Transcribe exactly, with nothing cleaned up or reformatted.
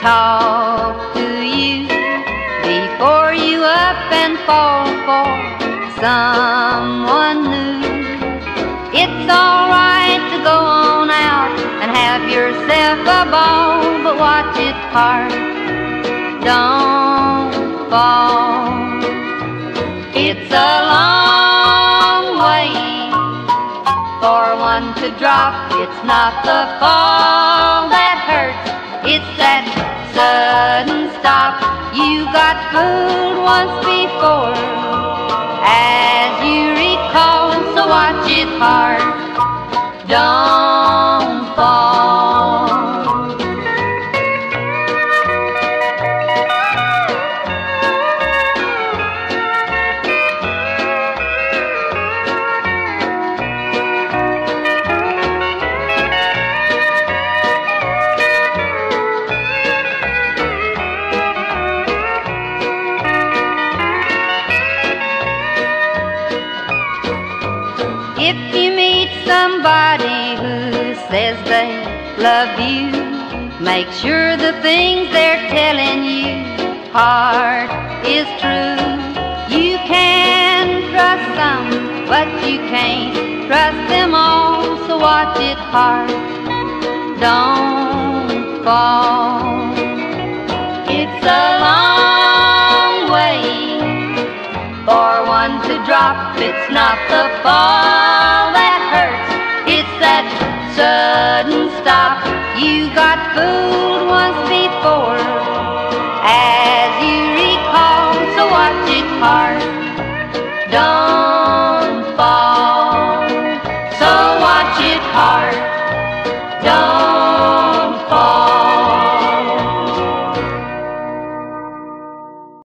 talk to you before you up and fall for someone new. It's alright to go on out and have yourself a ball, but watch it hard, don't fall. It's a long way for one to drop. It's not the fall that hurts, it's that sudden stop. You got fooled once before, as you recall, so watch it hard, don't fall. If you meet somebody who says they love you, make sure the things they're telling you heart is true. You can trust some, but you can't trust them all, so watch it hard, don't fall. It's a long way for one to drop. It's not the fall that hurts, it's that sudden stop. You got fooled once before, as you recall, so watch it hard, don't